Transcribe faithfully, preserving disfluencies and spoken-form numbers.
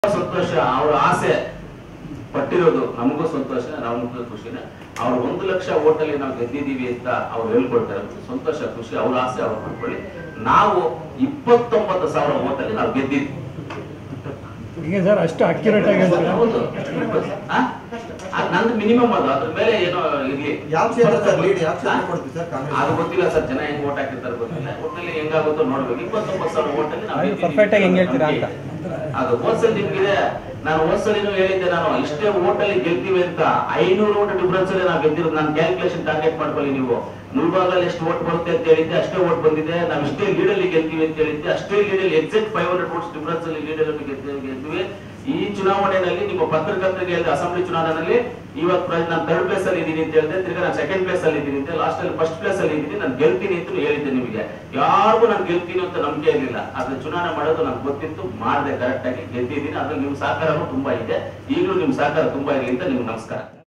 ಸಂತೋಷ ಅವರ ಆಸೆ ಪಟ್ಟಿರೋದು ನಮಗೂ ಸಂತೋಷ, ನಮಗೂ ಖುಷಿನೇ. ಅವ್ರು ಒಂದು ಲಕ್ಷ ಓಟಲ್ಲಿ ನಾವು ಗೆದ್ದಿದ್ದೀವಿ ಅಂತ ಅವ್ರು ಹೇಳ್ಕೊಳ್ತಾರೆ, ಸಂತೋಷ ಖುಷಿ, ಅವ್ರ ಆಸೆ ಅವ್ರು ಮಾಡ್ಕೊಳ್ಳಿ. ನಾವು ಇಪ್ಪತ್ತೊಂಬತ್ತು ಸಾವಿರ ಓಟಲ್ಲಿ ನಾವು ಗೆದ್ದಿದ್ವಿ. ಸರ್ ಅಷ್ಟು ಅಕ್ಯುರೇಟ್ ಆಗಿ ಹೌದು, ನಂದು ಮಿನಿಮಮ್ ಅದು, ಅದ್ರ ಮೇಲೆ ಏನೋ ಇರ್ಲಿ ಅದು ಗೊತ್ತಿಲ್ಲ ಸರ್. ಜನ ಹೆಂಗ್ ಓಟ್ ಹಾಕಿರ್ತಾರೆ ಗೊತ್ತಿಲ್ಲ, ಒಟ್ಟಲ್ಲಿ ಹೆಂಗಾಗುತ್ತೋ ನೋಡ್ಬೇಕು. ಇಪ್ಪತ್ತೊಂಬತ್ತು ಸಾವಿರ ಓಟಲ್ಲಿ ನಾವು ಪರ್ಫೆಕ್ಟ್ ಆಗಿ ಹೆಂಗ್ ಹೇಳ್ತೀರಾ ಅಂತ ಅದು ಹೋದ್ಸಲಿ ನಿಮ್ಗಿದೆ. ನಾನು ಹೋದ್ಸಲಿನೂ ಹೇಳಿದ್ದೆ, ನಾನು ಇಷ್ಟೇ ಓಟಲ್ಲಿ ಗೆಲ್ತೀವಿ ಅಂತ. ಐನೂರು ಓಟ್ ಡಿಫ್ರೆನ್ಸ್ ಅಲ್ಲಿ ನಾವು ಗೆದ್ದಿರೋದು. ನಾನು ಕ್ಯಾಲ್ಕುಲೇಷನ್ ಟಾರ್ಗೆಟ್ ಮಾಡ್ಕೊಳ್ಳಿ ನೀವು. ಮುಲ್ಬಾಗಲ್ಲಿ ಎಷ್ಟು ಓಟ್ ಬರುತ್ತೆ ಅಂತ ಹೇಳಿದ್ದೆ, ಅಷ್ಟೇ ಓಟ್ ಬಂದಿದೆ. ನಾವು ಇಷ್ಟೇ ಲೀಡಲ್ಲಿ ಗೆಲ್ತೀವಿ ಅಂತ ಹೇಳಿದ್ದೆ, ಅಷ್ಟೇ ಲೀಡಲ್ಲಿ exact five hundred votes difference ಅಲ್ಲಿ ಲೀಡಲ್ಲಿ ಗೆದ್ದಿವಿ. ಈ ಚುನಾವಣೆಯಲ್ಲಿ ನಿಮ್ಮ ಪತ್ರಕರ್ತರಿಗೆ ಹೇಳಿದೆ, ಅಸೆಂಬ್ಲಿ ಚುನಾವಣೆಯಲ್ಲಿ ಇವತ್ತು ನಾನು ಥರ್ಡ್ ಪ್ಲೇಸ್ ಅಲ್ಲಿ ಇದ್ದೀನಿ ಅಂತ ಹೇಳಿದೆ, ತಿರ್ಗಾ ನಾನು ಸೆಕೆಂಡ್ ಪ್ಲೇಸ್ ಅಲ್ಲಿ ಇದ್ದೀನಿ ಅಂತ, ಲಾಸ್ಟ್ ಅಲ್ಲಿ ಫಸ್ಟ್ ಪ್ಲೇಸ್ ಅಲ್ಲಿ ಇದ್ದೀನಿ. ನಾನು ಗೆಲ್ತೀನಿ ಅಂತ ಹೇಳಿದ್ದೆ ನಿಮಗೆ. ಯಾರಿಗೂ ನಾನು ಗೆಲ್ತೀನಿ ಅಂತ ನಂಬಿಕೆ ಇರಲಿಲ್ಲ. ಅದ್ರ ಚುನಾವಣೆ ಮಾಡೋದು ನನಗೆ ಗೊತ್ತಿತ್ತು, ಮಾಡಿದೆ, ಕರೆಕ್ಟ್ ಆಗಿ ಗೆದ್ದಿದ್ದೀನಿ. ಅದ್ರಲ್ಲಿ ನಿಮ್ ಸಹಕಾರನೂ ತುಂಬಾ ಇದೆ. ಈಗಲೂ ನಿಮ್ ಸಹಕಾರ ತುಂಬಾ ಇರಲಿ ಅಂತ ನಿಮ್ಗೆ ನಮಸ್ಕಾರ.